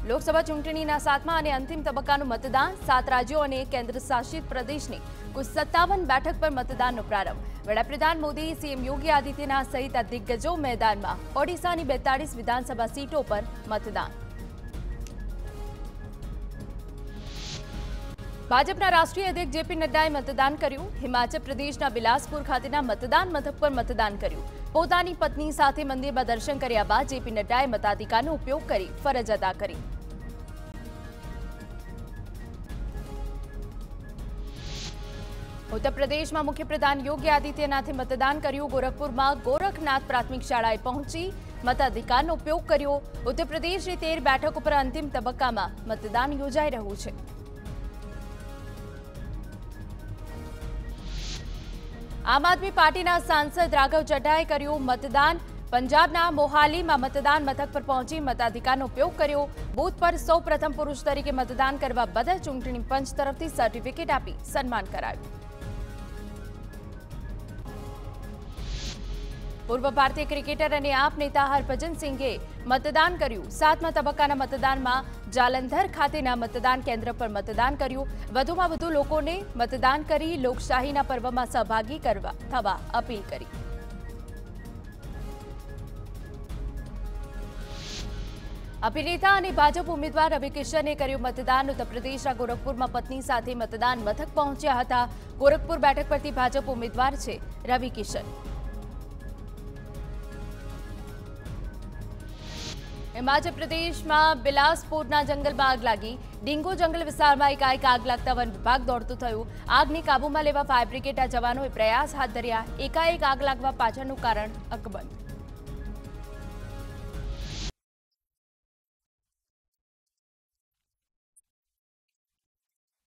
લોકસભા ચૂંટણીના 7મા અને અંતિમ તબક્કાનું મતદાન 7 રાજ્યો અને કેન્દ્ર શાસિત પ્રદેશની કુલ 57 બેઠક પર મતદાનનો પ્રારંભ। વડાપ્રધાન મોદી, સીએમ યોગી આદિત્યનાથ સહિત દિગ્ગજો મેદાનમાં। ઓડિશાની 42 વિધાનસભા સીટો પર મતદાન। ભાજપના રાષ્ટ્રીય અધ્યક્ષ જેપી નડ્ડાએ મતદાન કર્યું। હિમાચલ પ્રદેશના બિલાસપુર ખાતેના મતદાન મથક પર મતદાન કર્યું। પોતાની પત્ની સાથે મંદિરમાં દર્શન કર્યા બાદ જેપી નડ્ડાએ મતાધિકારનો ઉપયોગ કરી ફરજ અદા કરી। उत्तर प्रदेश में मुख्यप्रधान योगी आदित्यनाथे मतदान कर्યું। गोरखपुर में गोरखनाथ प्राथमिक शाळाए पहुंची मताधिकारનો उपयोग કર્યો। उत्तर प्रदेश की 13 બેઠકો पर अंतिम तबक्का में मतदान योजाई રહ્યું છે। आम आदमी पार्टी सांसद राघव चड्ढाए कर्યું मतदान। पंजाबना मोहाली में मतदान मथक पर पहुंची मताधिकारનો उपयोग કર્યો। बूथ पर सौ प्रथम पुरुष तरीके मतदान करवा बदल चूंटणी पंच तरफथी सर्टिफिकेट आपी सन्मान करायुं। पूर्व भारतीय क्रिकेटर और आप नेता हरभजन सिंहे मतदान कर्યું। 7મા તબક્કાના मतदान में जालंधर खातेना मतदान केन्द्र पर मतदान कर्યું। વધુમાં વધુ લોકોને मतदान કરી લોકશાહીના પર્વમાં સહભાગી થવા अपील કરી। अभिनेता और भाजप उम्मीदवार रवि किशने कर्યું मतदान। उत्तर प्रदेश गोरखपुर में पत्नी साथ मतदान मथक पहुंच्या हता। गोरखपुर बैठक परथी भाजप उम्मीदवार है रवि किशन। हिमाचल प्रदेश में बिलासपुरना जंगल में आग लगी। डींगो जंगल विस्तार में एकाएक आग लगता वन विभाग दौड़तुं थयुं। आग ने काबू में लेवा फायर ब्रिगेडना जवानोए प्रयास हाथ धर्या। एकाएक आग लागवा पाछळनुं कारण अकबंध।